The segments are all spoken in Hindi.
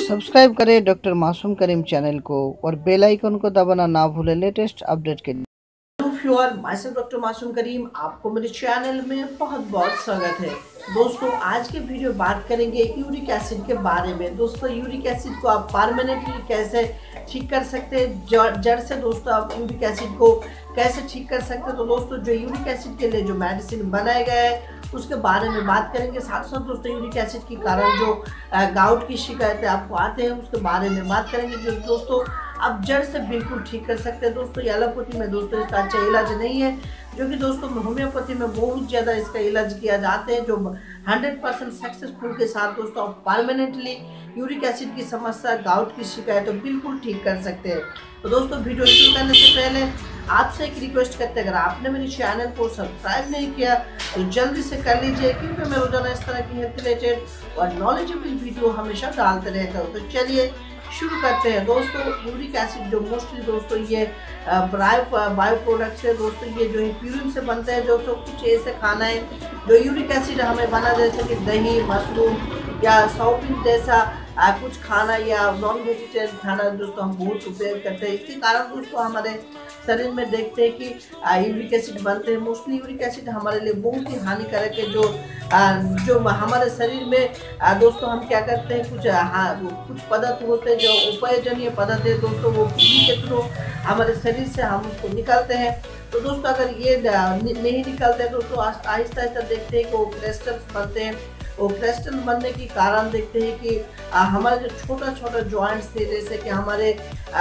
सब्सक्राइब करें डॉक्टर मासूम करीम चैनल को और बेल आइकन को दबाना ना भूलें लेटेस्ट अपडेट के लिए। व्यूअर, माइसेल्फ डॉक्टर मासूम करीम, आपको मेरे चैनल में बहुत बहुत स्वागत है। दोस्तों, आज के वीडियो बात करेंगे यूरिक एसिड के बारे में। दोस्तों, यूरिक एसिड को आप परमानेंटली कैसे ठीक कर सकते हैं, जड़ से दोस्तों आप यूरिक एसिड को कैसे ठीक कर सकते हैं। तो दोस्तों, जो यूरिक एसिड के लिए जो मेडिसिन बनाया गया है उसके बारे में बात करेंगे। साथ साथ दोस्तों, यूरिक एसिड के कारण जो गाउट की शिकायतें आपको आते हैं उसके बारे में बात करेंगे, जो दोस्तों आप जड़ से बिल्कुल ठीक कर सकते हैं। दोस्तों, एलोपैथी में दोस्तों इसका अच्छा इलाज नहीं है, जो कि दोस्तों होम्योपैथी में बहुत ज़्यादा इसका इलाज किया जाते हैं, जो 100% सक्सेसफुल के साथ दोस्तों आप परमानेंटली यूरिक एसिड की समस्या, गाउट की शिकायत तो बिल्कुल ठीक कर सकते हैं। तो दोस्तों, वीडियो शुरू करने से पहले आपसे एक रिक्वेस्ट करते हैं, अगर आपने मेरे चैनल को सब्सक्राइब नहीं किया तो जल्दी से कर लीजिए, क्योंकि मैं रोजाना इस तरह की हेल्थ रिलेटेड और नॉलेजेबल वीडियो हमेशा डालते रहता हूँ। तो चलिए शुरू करते हैं। दोस्तों, यूरिक एसिड जो मोस्टली दोस्तों ये बायो प्रोडक्ट्स है दोस्तों, ये जो है प्यूरिन से बनते हैं। दोस्तों, कुछ ऐसे खाना है जो यूरिक एसिड हमें बना, जैसे कि दही, मशरूम या सोयाबीन जैसा कुछ खाना या नॉन वेजिटेरियन खाना दोस्तों हम बहुत उपयोग करते हैं। इसके कारण दोस्तों हमारे शरीर में देखते हैं कि यूरिक एसिड बनते हैं। मोस्टली यूरिक एसिड हमारे लिए बहुत ही हानिकारक है, जो हमारे शरीर में दोस्तों हम क्या करते हैं, कुछ पदार्थ होते हैं जो उपायजनीय पदार्थ है दोस्तों, वो किडनी के थ्रू हमारे शरीर से हम उसको निकालते हैं। तो दोस्तों, अगर ये नहीं निकलते हैं दोस्तों, आहिस्ता आहिस्ता देखते हैं कि वो क्रिस्टल्स बनते हैं। वो क्रिस्टल बनने के कारण देखते हैं कि हमारे जो छोटा छोटा जॉइंट्स थे, जैसे कि हमारे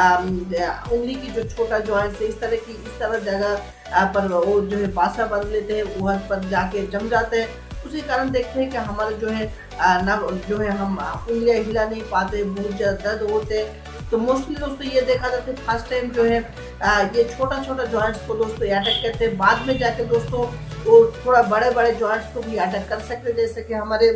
उंगली की जो छोटा जॉइंट्स है, इस तरह जगह पर वो जो है पासा बन लेते हैं, वहाँ पर जाके जम जाते हैं। उसी कारण देखते हैं कि हमारे जो है जो है हम उंगलियां हिला नहीं पाते, बहुत ज़्यादा दर्द होते हैं। तो मोस्टली दोस्तों ये देखा जाता है फर्स्ट टाइम जो है ये छोटा छोटा जॉइंट्स को दोस्तों अटैक करते हैं, बाद में जाके दोस्तों वो थोड़ा बड़े बड़े जॉइंट्स को भी अटैक कर सकते हैं, जैसे कि हमारे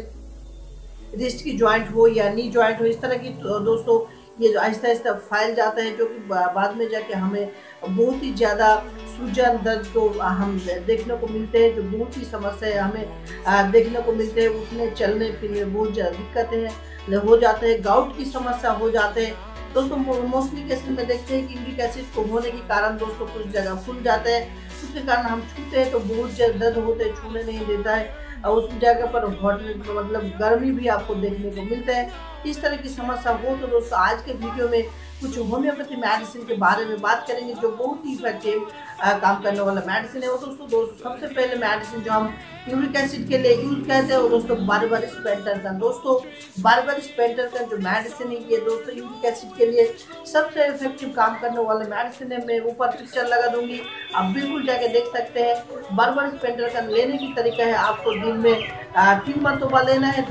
रिस्ट की जॉइंट हो या नी जॉइंट हो। इस तरह की तो दोस्तों ये जो आहिस्ता आहिस्ता फैल जाता है, जो कि बाद में जाके हमें बहुत ही ज़्यादा सूजन, दर्द तो हम देखने को मिलते हैं, जो बहुत ही समस्या हमें देखने को मिलते हैं। उठने चलने फिरने में बहुत ज़्यादा दिक्कतें हो जाते हैं, गाउट की समस्या हो जाते हैं। दोस्तों, मोस्टली केस में देखते हैं कि यूरिक एसिड को होने के कारण दोस्तों कुछ जगह फूल जाते हैं, उसके कारण हम छूते हैं तो बहुत ज़्यादा दर्द होते हैं, छूने नहीं देता है, और उस जगह पर हॉट मतलब गर्मी भी आपको देखने को मिलता है। इस तरह की समस्या हो तो दोस्तों आज के वीडियो में कुछ होम्योपैथी मेडिसिन के बारे में बात करेंगे, जो बहुत ही इफेक्टिव काम करने वाला मेडिसिन है। वो दोस्तों सबसे पहले मेडिसिन जो हम यूरिक एसिड के लिए यूज करते हैं वो दोस्तों बारबरिस पेंटाटन। दोस्तों, बारबरिस पेंटाटन जो मेडिसिन है ये दोस्तों यूरिक एसिड के लिए सबसे इफेक्टिव काम करने वाला मेडिसिन है। मैं ऊपर पिक्चर लगा दूंगी, आप बिल्कुल जाके देख सकते हैं। बारबरिस पेंटाटन लेने की तरीका है, आपको दिन में 3 मरतबा लेना है,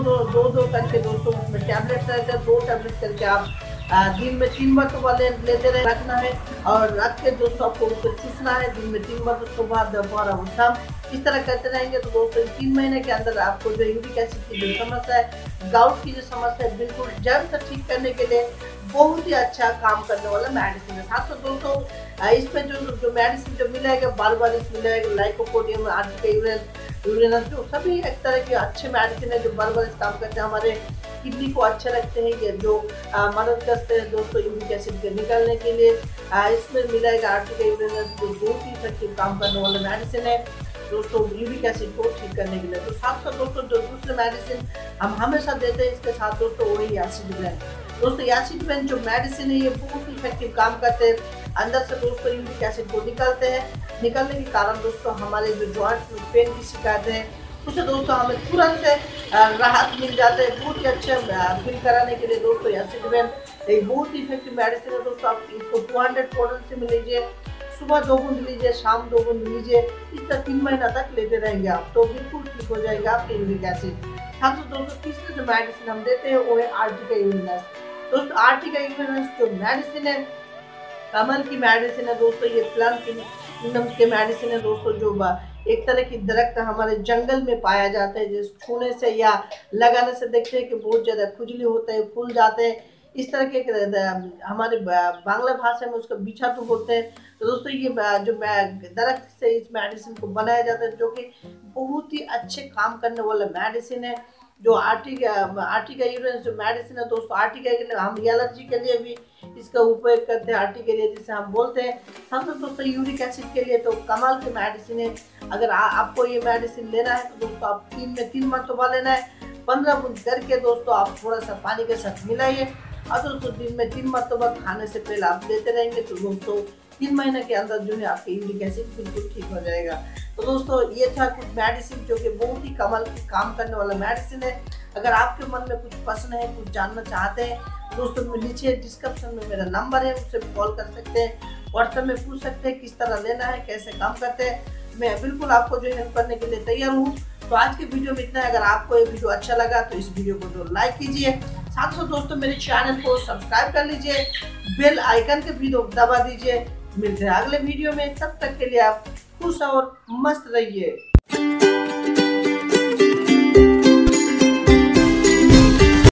दो करके दोस्तों उसमें टैबलेट रहते हैं, 2 टैबलेट करके आप दिन में 3 मरतबा लेते रखना है, और रख के दोस्तों आपको उसको चूसना है दिन में 3 मरतबा, सुबह दोपहर और शाम। इस तरह करते रहेंगे तो दोस्तों 3 महीने के अंदर आपको जो यूरिक एसिड की जो समस्या है, गाउट की जो समस्या है, बिल्कुल जड़ से ठीक करने के लिए बहुत ही अच्छा काम करने वाला मेडिसिन है। साथ में दोस्तों इसमें जो मेडिसिन जो मिलेगा, बारबरिस मिलेगा, लाइकोपोडियम, आर्टिका यूरेनस, जो सभी एक तरह के अच्छे मेडिसिन है जो बारबरिस काम करते हैं, हमारे किडनी को अच्छे रखते हैं, ये जो मदद करते हैं दोस्तों यूरिक एसिड के निकालने के लिए। इसमें मिलेगा आर्टिका यूरेनस, जो बहुत ही इफेक्टिव काम करने वाला मेडिसिन है दोस्तों यूरिक एसिड को ठीक करने के लिए। तो साथ साथ दोस्तों जो दूसरे मेडिसिन हम हमेशा देते हैं इसके साथ दोस्तों वही एसिडवेन। दोस्तों, एसिडवेन जो मेडिसिन है ये बहुत इफेक्टिव काम करते हैं, अंदर से दोस्तों यूरिक एसिड को निकालते हैं। निकलने के कारण दोस्तों हमारे जो जॉइंट्स में पेन की शिकायत है उसे दोस्तों हमें तुरंत से राहत मिल जाता है। बहुत ही अच्छे फील कराने के लिए दोस्तों एसिडवेन एक बहुत ही इफेक्टिव मेडिसिन है। दोस्तों, आप इसको 200 पाउडर से लीजिए, सुबह 2 बूंद लीजिए, शाम 2 बूंद लीजिए, इस तरह 3 महीना तक लेते रहेंगे आप, तो बिल्कुल ठीक हो जाएगा आपके यूरिक एसिड। साथ ही दोस्तों तीसरे जो मेडिसिन हम देते हैं वो है आर्टिका यूरेनस। दोस्तों, आर्टिका यूरेनस जो मेडिसिन है कमल की मेडिसिन है दोस्तों, ये प्लम के मेडिसिन है दोस्तों, जो एक तरह की दरख्त हमारे जंगल में पाया जाता है, जिस छूने से या लगाने से देखते हैं कि बहुत ज़्यादा खुजली होते हैं, फूल जाते हैं। इस तरह के हमारे बांग्ला भाषा में उसका बिछा तो होते हैं। तो दोस्तों ये जो दरख्त से इस मेडिसिन को बनाया जाता है, जो कि बहुत ही अच्छे काम करने वाला मेडिसिन है। जो आर्टिका यूरिन जो मेडिसिन है दोस्तों, आर्टिका के लिए हम एलर्जी के लिए भी इसका उपयोग करते हैं, आर्टिका के लिए जिसे हम बोलते हैं। हम तो दोस्तों यूरिक एसिड के लिए तो कमाल की मेडिसिन है। अगर आपको ये मेडिसिन लेना है तो दोस्तों आप 3 मरतबा लेना है। 15 बूंद करके दोस्तों आप थोड़ा सा पानी के साथ मिलाइए और दोस्तों दिन में 3 मरतबा खाने से पहले आप लेते रहेंगे तो दोस्तों 3 महीने के अंदर जो है आपके यूरिक एसिड बिल्कुल ठीक हो जाएगा। तो दोस्तों ये था कुछ मेडिसिन जो कि बहुत ही कमाल की काम करने वाला मेडिसिन है। अगर आपके मन में कुछ प्रश्न है, कुछ जानना चाहते हैं दोस्तों, नीचे डिस्क्रिप्शन में मेरा नंबर है, उससे कॉल कर सकते हैं, व्हाट्सएप में पूछ सकते हैं किस तरह लेना है, कैसे काम करते हैं। मैं बिल्कुल आपको जो हेल्प करने के लिए तैयार हूँ। तो आज के वीडियो में इतना है। अगर आपको ये वीडियो अच्छा लगा तो इस वीडियो को जो लाइक कीजिए, साथ साथ दोस्तों मेरे चैनल को सब्सक्राइब कर लीजिए, बेल आइकन के भी दबा दीजिए। मिलते हैं अगले वीडियो में, तब तक के लिए आप खुश और मस्त रहिए।